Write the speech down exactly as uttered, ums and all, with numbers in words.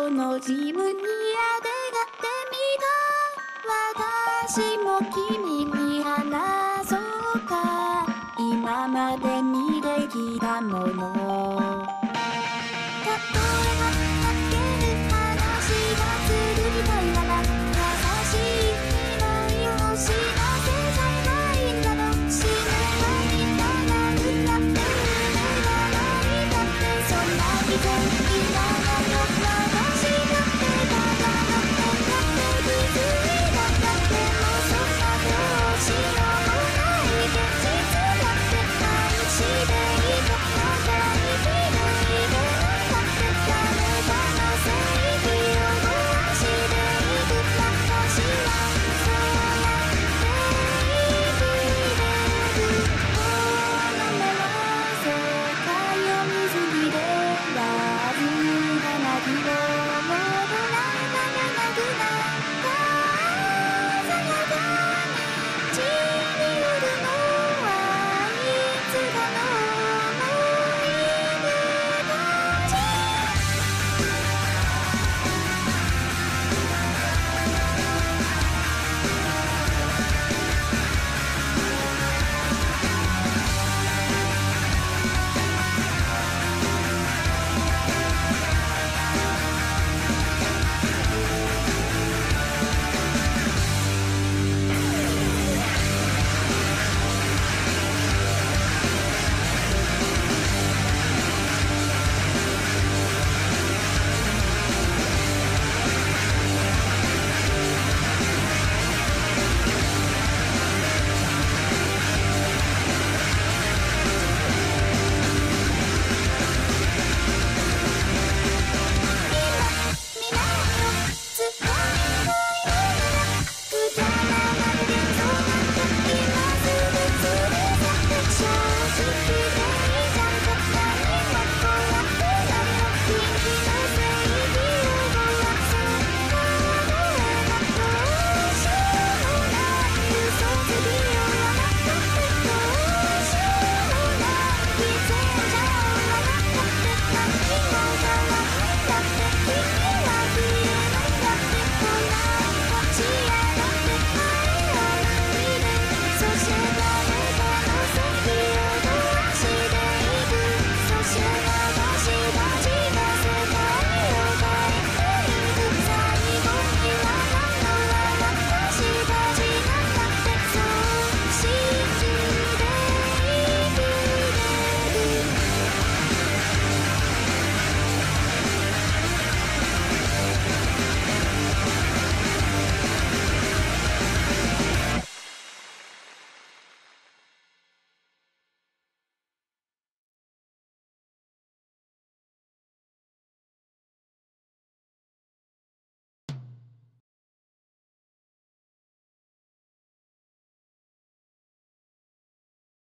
その自分にあてがってみた。私も君に話そうか、今までにできたもの。例えばかける話が続きたいなら、優しい匂いを知らせちゃえばいいんだろ。死ぬ間にならぬだって夢がないだって、そんな以前